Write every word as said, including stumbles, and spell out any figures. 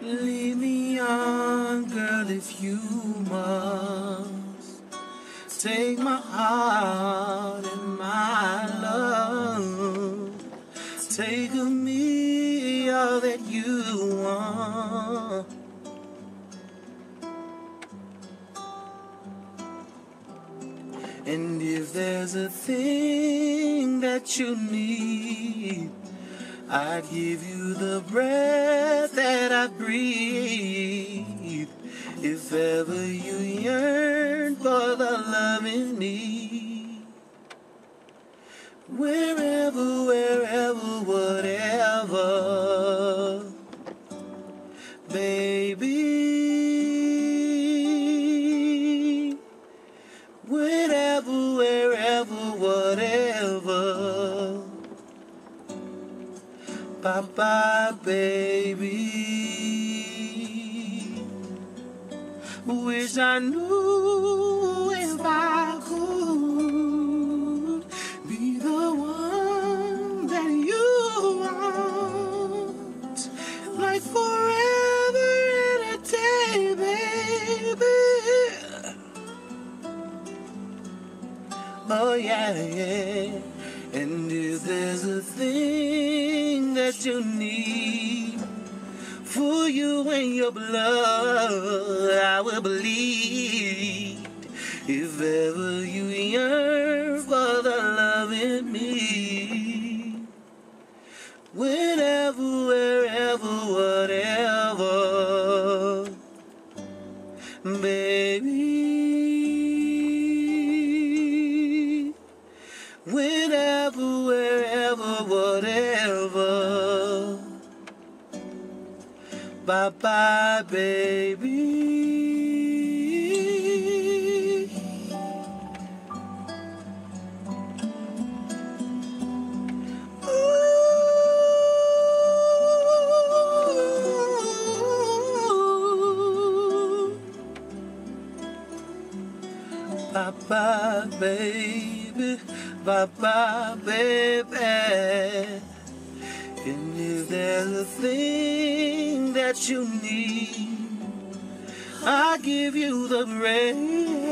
Lead me on, girl, if you must. Take my heart and my love. Take of me all that you want. And if there's a thing that you need, I'd give you the breath that I breathe. If ever you yearn for the love in me, wherever, wherever, whatever, baby, wherever, wherever, whatever. Bye-bye, baby. Wish I knew if I could be the one that you want, like forever and a day, baby. Oh yeah, yeah. And if there's a thing that you need for you and your blood, I will believe. If ever you yearn for the love in me, whenever, wherever, whatever, baby, whenever, wherever, whatever. Bye-bye, baby. Ooh. Bye-bye, baby. Bye-bye, baby. And if there's a thing that you need, I give you the breath